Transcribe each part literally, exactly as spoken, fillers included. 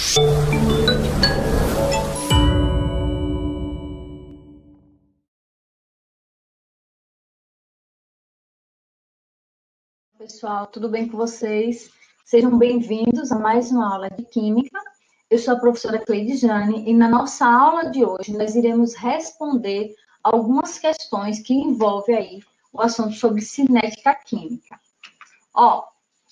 Pessoal, tudo bem com vocês? Sejam bem-vindos a mais uma aula de Química. Eu sou a professora Cleide Jane e na nossa aula de hoje nós iremos responder algumas questões que envolvem aí o assunto sobre cinética química. Ó,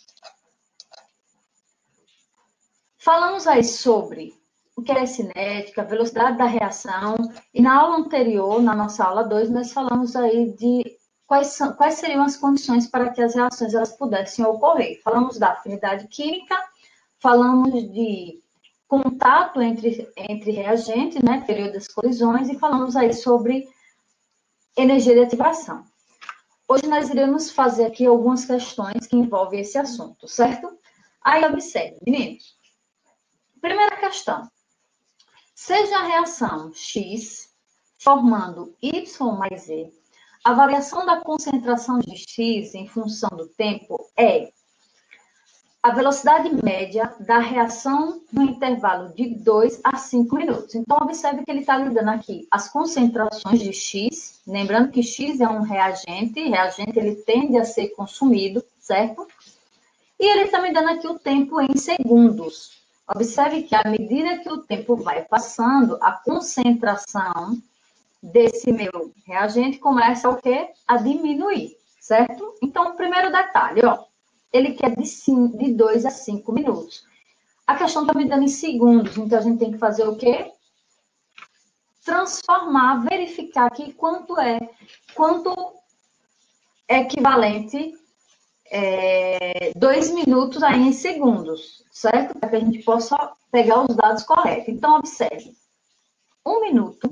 falamos aí sobre o que é cinética, velocidade da reação, e na aula anterior, na nossa aula dois, nós falamos aí de quais, são, quais seriam as condições para que as reações elas pudessem ocorrer. Falamos da afinidade química, falamos de contato entre, entre reagentes, né, período das colisões, e falamos aí sobre energia de ativação. Hoje nós iremos fazer aqui algumas questões que envolvem esse assunto, certo? Aí observe, meninos. Primeira questão. Seja a reação X formando Y mais Z, a variação da concentração de X em função do tempo é a velocidade média da reação no intervalo de dois a cinco minutos. Então, observe que ele está lhe dando aqui as concentrações de X, lembrando que X é um reagente, reagente ele tende a ser consumido, certo? E ele está me dando aqui o tempo em segundos. Observe que, à medida que o tempo vai passando, a concentração desse meu reagente começa o quê? A diminuir, certo? Então, o primeiro detalhe, ó, ele quer de dois a cinco minutos. A questão está me dando em segundos, então a gente tem que fazer o quê? Transformar, verificar aqui quanto é, quanto é equivalente É, dois minutos aí em segundos, certo? Para que a gente possa pegar os dados corretos. Então, observe. Um minuto.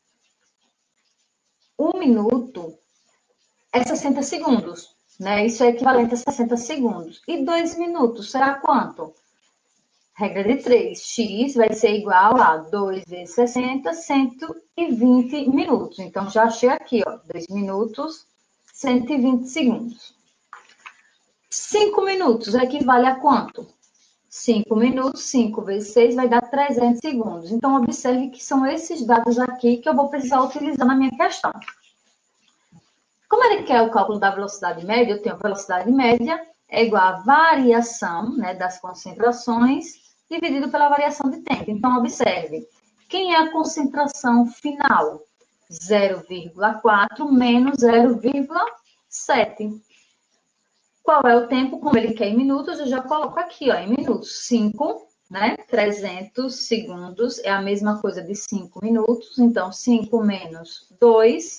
Um minuto é sessenta segundos, né? Isso é equivalente a sessenta segundos. E dois minutos será quanto? Regra de três. X vai ser igual a dois vezes sessenta, cento e vinte minutos. Então, já achei aqui, ó. dois minutos, cento e vinte segundos. cinco minutos equivale a quanto? cinco minutos, cinco vezes seis vai dar trezentos segundos. Então, observe que são esses dados aqui que eu vou precisar utilizar na minha questão. Como ele quer o cálculo da velocidade média, eu tenho a velocidade média é igual a variação, né, das concentrações dividido pela variação de tempo. Então, observe, quem é a concentração final? zero vírgula quatro menos zero vírgula sete. Qual é o tempo? Como ele quer em minutos, eu já coloco aqui, ó, em minutos. cinco, né? trezentos segundos é a mesma coisa de cinco minutos. Então, cinco menos dois.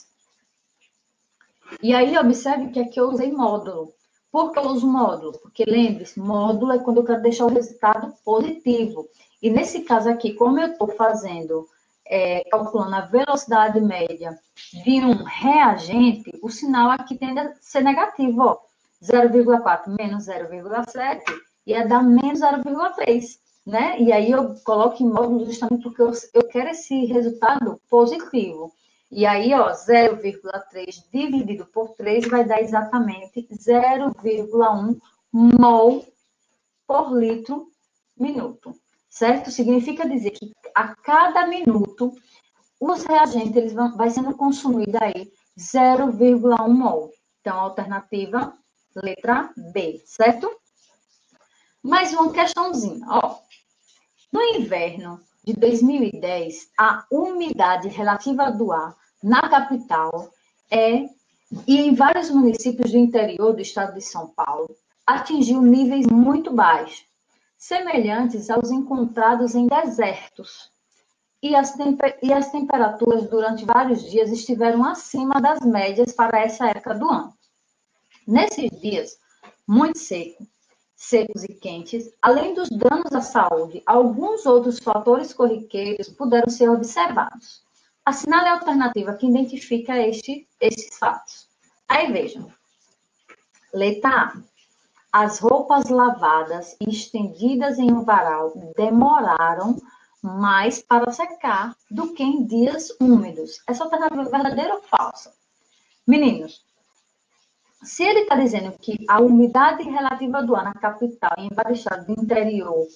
E aí, observe que aqui eu usei módulo. Por que eu uso módulo? Porque, lembre-se, módulo é quando eu quero deixar o resultado positivo. E nesse caso aqui, como eu estou fazendo, é, calculando a velocidade média de um reagente, o sinal aqui tende a ser negativo, ó. zero vírgula quatro menos zero vírgula sete ia dar menos zero vírgula três, né? E aí eu coloco em módulo justamente porque eu, eu quero esse resultado positivo. E aí, ó, zero vírgula três dividido por três vai dar exatamente zero vírgula um mol por litro minuto, certo? Significa dizer que a cada minuto os reagentes eles vão vai sendo consumido aí zero vírgula um mol. Então, a alternativa letra B, certo? Mais uma questãozinha, ó. No inverno de dois mil e dez, a umidade relativa do ar na capital é, e em vários municípios do interior do estado de São Paulo, atingiu níveis muito baixos, semelhantes aos encontrados em desertos. E as, e as temperaturas durante vários dias estiveram acima das médias para essa época do ano. Nesses dias, muito seco, secos e quentes, além dos danos à saúde, alguns outros fatores corriqueiros puderam ser observados. Assinale a alternativa que identifica este, estes fatos. Aí vejam. Letra A. As roupas lavadas e estendidas em um varal demoraram mais para secar do que em dias úmidos. Essa alternativa é verdadeira ou falsa? Meninos, se ele está dizendo que a umidade relativa do ar na capital e em vários estados do interior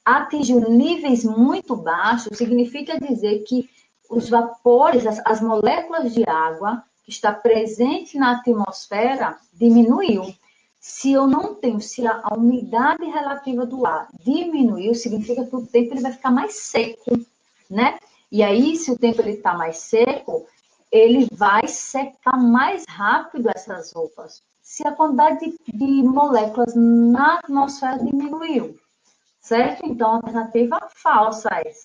atingiu níveis muito baixos, significa dizer que os vapores, as, as moléculas de água que está presente na atmosfera diminuiu. Se eu não tenho, se a, a umidade relativa do ar diminuiu, significa que o tempo ele vai ficar mais seco, né? E aí, se o tempo ele está mais seco, ele vai secar mais rápido essas roupas. Se a quantidade de, de moléculas na atmosfera diminuiu, certo? Então, alternativa falsa essa.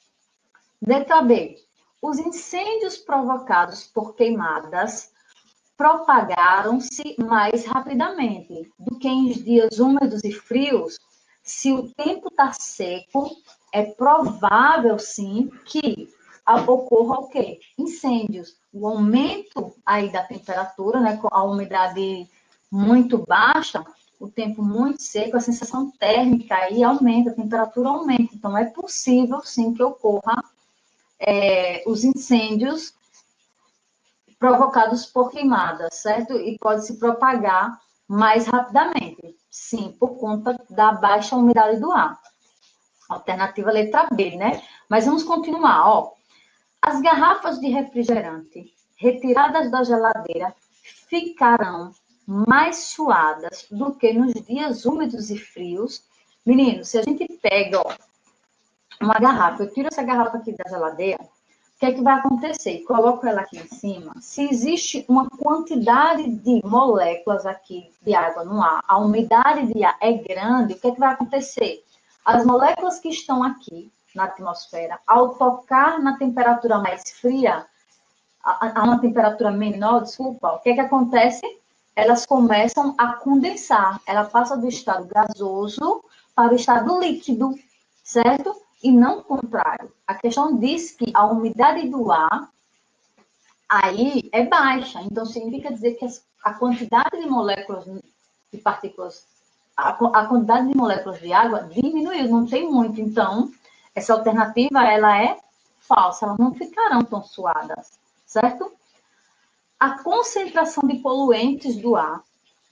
Letra B. Os incêndios provocados por queimadas propagaram-se mais rapidamente do que em dias úmidos e frios. Se o tempo está seco, é provável, sim, que ocorra o quê? Incêndios. O aumento aí da temperatura, né, com a umidade muito baixa, o tempo muito seco, a sensação térmica aí aumenta, a temperatura aumenta. Então, é possível, sim, que ocorra é, os incêndios provocados por queimadas, certo? E pode se propagar mais rapidamente, sim, por conta da baixa umidade do ar. Alternativa letra B, né? Mas vamos continuar, ó. As garrafas de refrigerante retiradas da geladeira ficarão mais suadas do que nos dias úmidos e frios. Meninos, se a gente pega, ó, uma garrafa, eu tiro essa garrafa aqui da geladeira, o que é que vai acontecer? Coloco ela aqui em cima. Se existe uma quantidade de moléculas aqui de água no ar, a umidade de ar é grande, o que é que vai acontecer? As moléculas que estão aqui na atmosfera, ao tocar na temperatura mais fria, a, a uma temperatura menor, desculpa, o que é que acontece? Elas começam a condensar. Ela passa do estado gasoso para o estado líquido, certo? E não o contrário. A questão diz que a umidade do ar aí é baixa. Então, significa dizer que a quantidade de moléculas de partículas, a, a quantidade de moléculas de água diminuiu, não tem muito. Então, essa alternativa, ela é falsa. Elas não ficarão tão suadas, certo? A concentração de poluentes do ar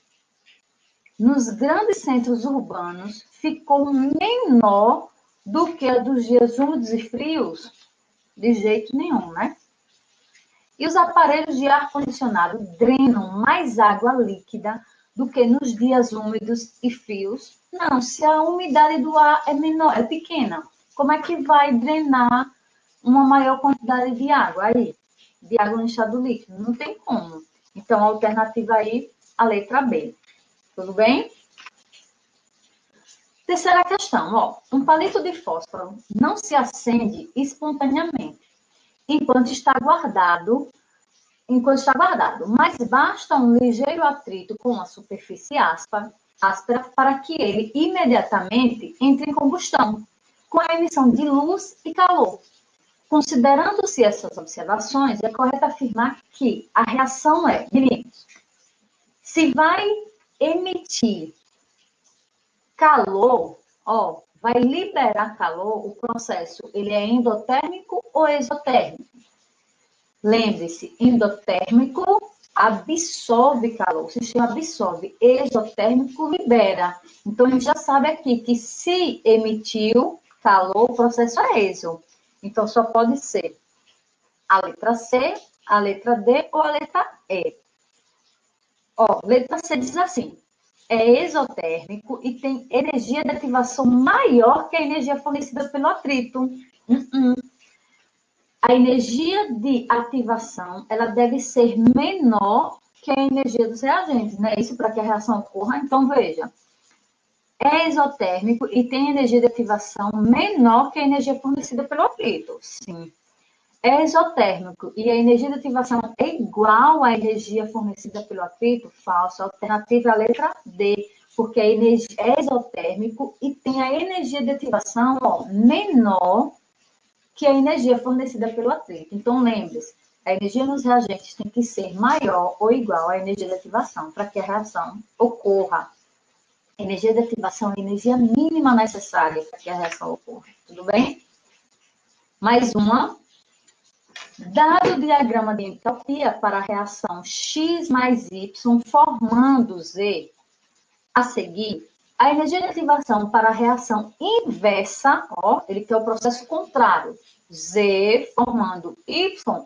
nos grandes centros urbanos ficou menor do que a dos dias úmidos e frios? De jeito nenhum, né? E os aparelhos de ar-condicionado drenam mais água líquida do que nos dias úmidos e frios? Não, se a umidade do ar é menor, é pequena, como é que vai drenar uma maior quantidade de água aí? De água no estado líquido? Não tem como. Então, a alternativa aí, a letra B. Tudo bem? Terceira questão, ó. Um palito de fósforo não se acende espontaneamente enquanto está guardado, enquanto está guardado, mas basta um ligeiro atrito com a superfície áspera, áspera para que ele imediatamente entre em combustão, com a emissão de luz e calor. Considerando-se essas observações, é correto afirmar que a reação é, meninos, se vai emitir calor, ó, vai liberar calor, o processo, ele é endotérmico ou exotérmico? Lembre-se, endotérmico absorve calor, o sistema absorve, exotérmico libera. Então, a gente já sabe aqui que se emitiu calor, o processo é exo. Então, só pode ser a letra C, a letra D ou a letra E. Ó, letra C diz assim, é exotérmico e tem energia de ativação maior que a energia fornecida pelo atrito. Uh-uh. A energia de ativação, ela deve ser menor que a energia dos reagentes, né? Isso para que a reação ocorra. Então, veja, é exotérmico e tem energia de ativação menor que a energia fornecida pelo atrito. Sim. É exotérmico e a energia de ativação é igual à energia fornecida pelo atrito? Falso. A alternativa é a letra D, porque a energia é exotérmico e tem a energia de ativação ó, menor que a energia fornecida pelo atrito. Então, lembre-se, a energia nos reagentes tem que ser maior ou igual à energia de ativação para que a reação ocorra. A energia de ativação é a energia mínima necessária para que a reação ocorra. Tudo bem? Mais uma. Dado o diagrama de entropia para a reação X mais Y formando Z, a seguir, A energia de ativação para a reação inversa, ó, ele tem o processo contrário. Z formando Y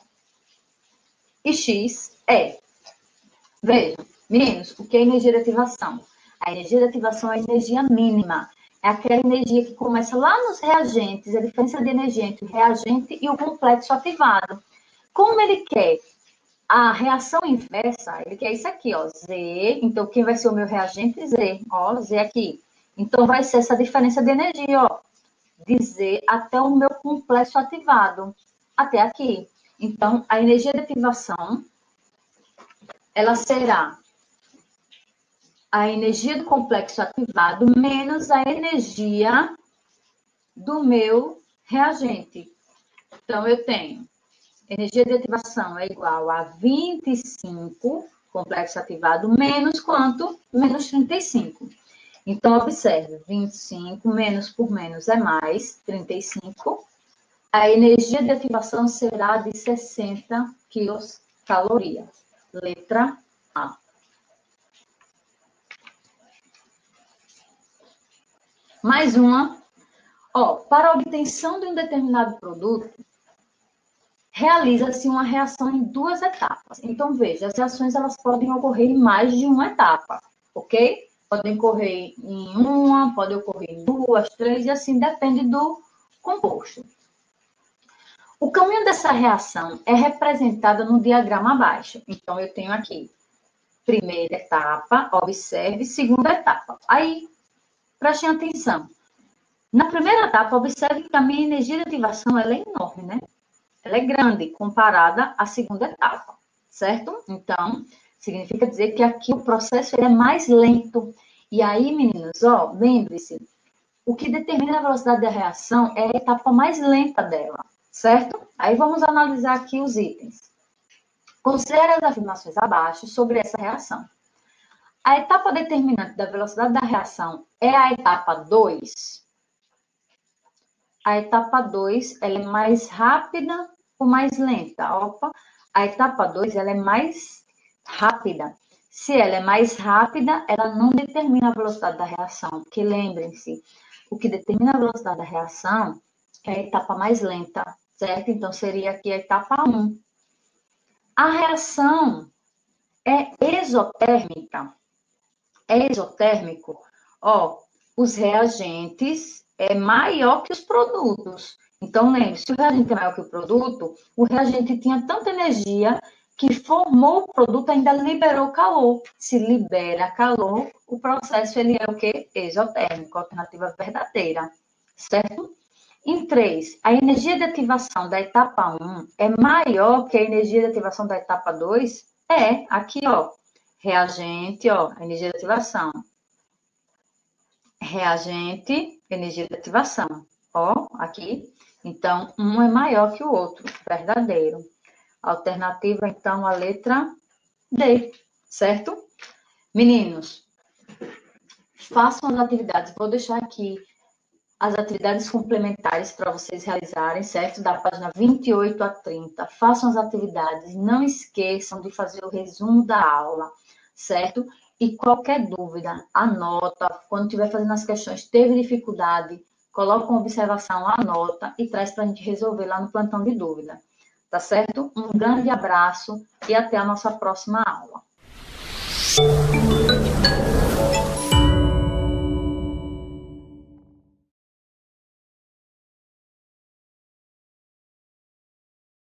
e X é. Vejam, meninos, o que é energia de ativação? A energia de ativação é a energia mínima. É aquela energia que começa lá nos reagentes, a diferença de energia entre o reagente e o complexo ativado. Como ele quer a reação inversa, ele quer isso aqui, ó, Z. Então, quem vai ser o meu reagente? Z. Ó, Z aqui. Então, vai ser essa diferença de energia, ó, de Z até o meu complexo ativado, até aqui. Então, a energia de ativação, ela será a energia do complexo ativado menos a energia do meu reagente. Então, eu tenho energia de ativação é igual a vinte e cinco, complexo ativado, menos quanto? Menos trinta e cinco. Então, observe, vinte e cinco menos por menos é mais, trinta e cinco. A energia de ativação será de sessenta quilocalorias. Letra A. Mais uma. Ó, para a obtenção de um determinado produto, realiza-se uma reação em duas etapas. Então, veja, as reações elas podem ocorrer em mais de uma etapa, ok? Podem ocorrer em uma, podem ocorrer em duas, três, e assim depende do composto. O caminho dessa reação é representado no diagrama abaixo. Então, eu tenho aqui primeira etapa, observe, segunda etapa. Aí, prestem atenção. Na primeira etapa, observe que a minha energia de ativação ela é enorme, né? Ela é grande comparada à segunda etapa, certo? Então, significa dizer que aqui o processo ele é mais lento. E aí, meninos, ó, lembre-se, o que determina a velocidade da reação é a etapa mais lenta dela, certo? Aí vamos analisar aqui os itens. Considere as afirmações abaixo sobre essa reação. A etapa determinante da velocidade da reação é a etapa dois. A etapa dois ela é mais rápida ou mais lenta? Opa, a etapa dois ela é mais rápida. Se ela é mais rápida, ela não determina a velocidade da reação, porque lembrem-se, o que determina a velocidade da reação é a etapa mais lenta, certo? Então, seria aqui a etapa um. A reação é exotérmica. É exotérmico? Ó, os reagentes é maior que os produtos. Então, lembre-se, se o reagente é maior que o produto, o reagente tinha tanta energia que formou o produto, ainda liberou calor. Se libera calor, o processo ele é o quê? Exotérmico, alternativa verdadeira, certo? Em três, a energia de ativação da etapa um é maior que a energia de ativação da etapa dois? É, aqui, ó, reagente, ó, energia de ativação. Reagente, energia de ativação. Ó, aqui. Então, um é maior que o outro, verdadeiro. Alternativa, então, a letra D, certo? Meninos, façam as atividades. Vou deixar aqui as atividades complementares para vocês realizarem, certo? Da página vinte e oito a trinta. Façam as atividades. Não esqueçam de fazer o resumo da aula, certo? E qualquer dúvida, anota. Quando estiver fazendo as questões, teve dificuldade, coloca uma observação, anota e traz para a gente resolver lá no plantão de dúvida. Tá certo? Um grande abraço e até a nossa próxima aula.